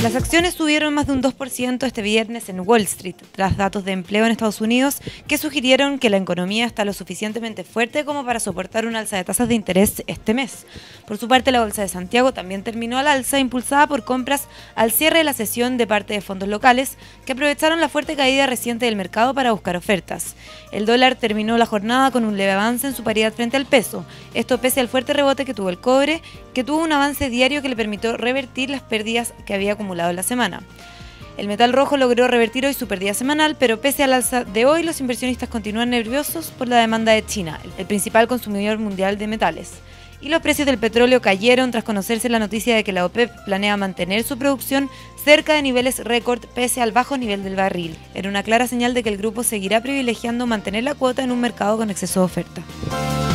Las acciones subieron más de un 2% este viernes en Wall Street, tras datos de empleo en Estados Unidos que sugirieron que la economía está lo suficientemente fuerte como para soportar un alza de tasas de interés este mes. Por su parte, la Bolsa de Santiago también terminó al alza, impulsada por compras al cierre de la sesión de parte de fondos locales que aprovecharon la fuerte caída reciente del mercado para buscar ofertas. El dólar terminó la jornada con un leve avance en su paridad frente al peso, esto pese al fuerte rebote que tuvo el cobre, que tuvo un avance diario que le permitió revertir las pérdidas que había acumulado en la semana. El metal rojo logró revertir hoy su pérdida semanal, pero pese al alza de hoy, los inversionistas continúan nerviosos por la demanda de China, el principal consumidor mundial de metales. Y los precios del petróleo cayeron tras conocerse la noticia de que la OPEP planea mantener su producción cerca de niveles récord pese al bajo nivel del barril. Era una clara señal de que el grupo seguirá privilegiando mantener la cuota en un mercado con exceso de oferta.